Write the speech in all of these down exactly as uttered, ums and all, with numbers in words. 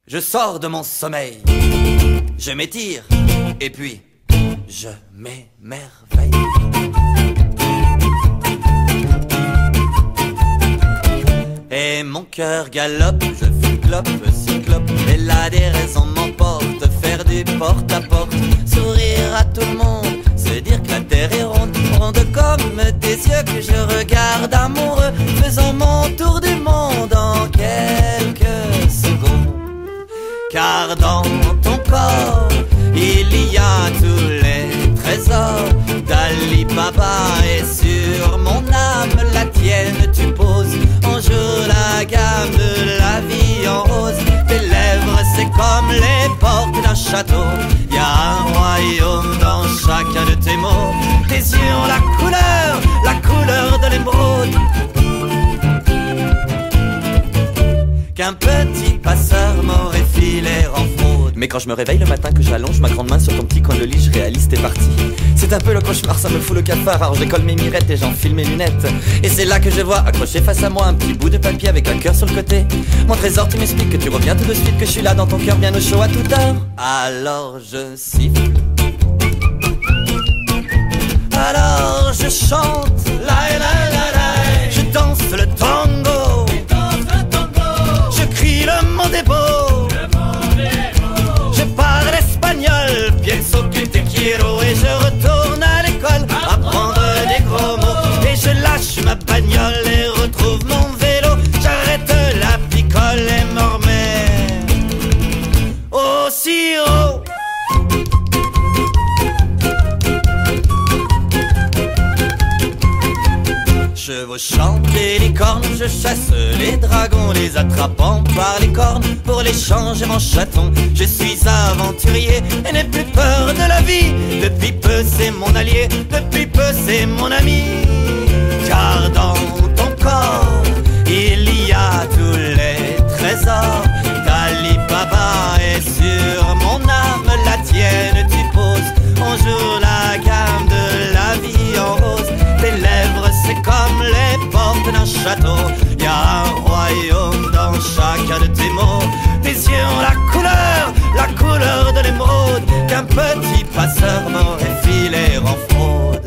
Je sors de mon sommeil, je m'étire, et puis je m'émerveille. Et mon cœur galope, je fume clope, cyclope, et là des raisons m'emportent, faire du porte-à-porte, sourire à tout le monde, se dire que la terre est ronde, ronde comme des yeux que je regarde amoureux, faisant mon tour du monde en quelques secondes. Car dans ton corps, il y a tous les trésors d'Ali Baba, et sur mon âme, la tienne, tu poses. On joue la gamme de la vie en rose. Tes lèvres, c'est comme les portes d'un château. Y a un royaume dans chacun de tes mots. Tes yeux ont la couleur, la couleur de l'émeraude qu'un petit passeur m'aurait filé en fraude. Mais quand je me réveille le matin, que j'allonge ma grande main sur ton petit coin de lit, je réalise t'es parti. C'est un peu le cauchemar, ça me fout le cafard. Alors je décolle mes mirettes et j'enfile mes lunettes. Et c'est là que je vois accroché face à moi un petit bout de papier avec un cœur sur le côté. Mon trésor, tu m'expliques que tu reviens tout de suite, que je suis là dans ton cœur bien au chaud à toute heure. Alors je siffle, alors je chante, la la la la. Je danse le tango, je crie le monde est beau, je parle espagnol, pienso que te quiero, et je retourne à l'école apprendre des gros mots. Et je lâche ma bagnole et retrouve mon vélo, j'arrête la picole et m'en remets au sirop. Chevaux chantent les licornes, je chasse les dragons, les attrapant par les cornes pour les changer en chatons. Je suis aventurier et n'ai plus peur de la vie. Depuis peu c'est mon allié, depuis peu c'est mon ami. Car dans ton corps il y a tous les trésors d'Ali Baba, et sur mon âme, la tienne, tu poses. On joue la gamme de la vie en rose. Tes lèvres, c'est comme les portes d'un château. Y a un royaume dans chacun de tes mots. Tes yeux ont la couleur, la couleur de l'émeraude qu'un petit passeur m'aurait filé en fraude.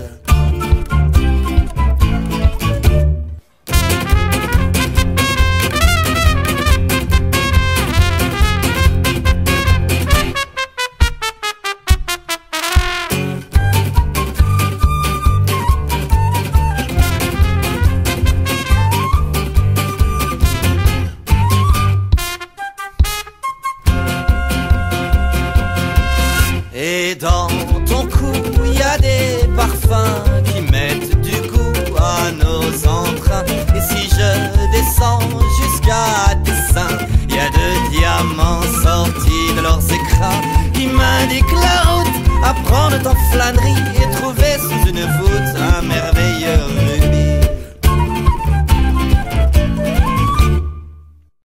Et dans ton cou, il y a des parfums qui mettent du goût à nos entrains. Et si je descends jusqu'à tes seins, il y a deux diamants sortis de leurs écrins qui m'indiquent la route à prendre en flânerie et trouver sous une voûte un merveilleux mur.